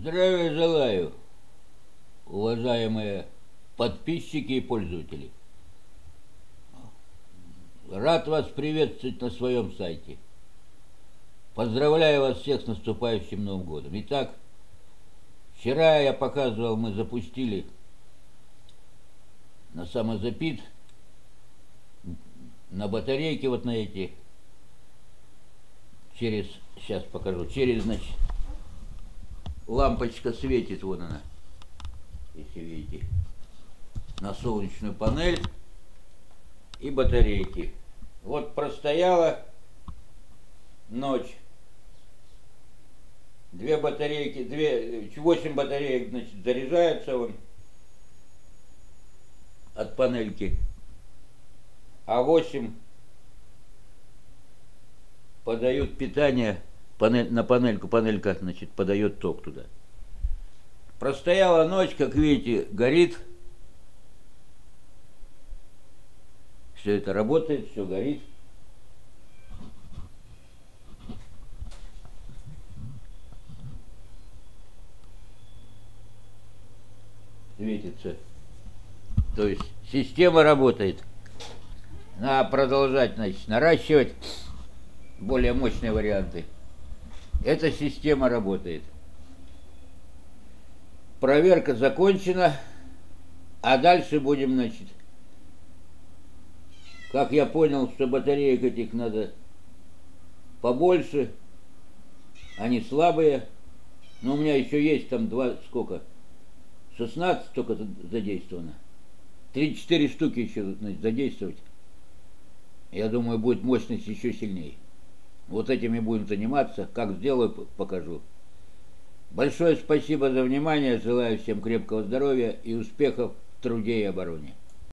Здравия желаю, уважаемые подписчики и пользователи. Рад вас приветствовать на своем сайте. Поздравляю вас всех с наступающим Новым годом. Итак, вчера я показывал, мы запустили на самозапит, на батарейке вот на эти, сейчас покажу, значит, лампочка светит, вон она, если видите, на солнечную панель и батарейки. Вот простояла ночь. 8 батареек, значит, заряжается он от панельки, а 8 подают питание на панельку, панелька, значит, подает ток туда. Простояла ночь, как видите, горит. Все это работает, все горит. Светится. То есть система работает. Надо продолжать, значит, наращивать более мощные варианты. Эта система работает. Проверка закончена. А дальше будем, значит, как я понял, что батареек этих надо побольше. Они слабые. Но у меня еще есть там 16 только задействовано. 3-4 штуки еще, значит, задействовать. Я думаю, будет мощность еще сильнее. Вот этим и будем заниматься. Как сделаю, покажу. Большое спасибо за внимание. Желаю всем крепкого здоровья и успехов в труде и обороне.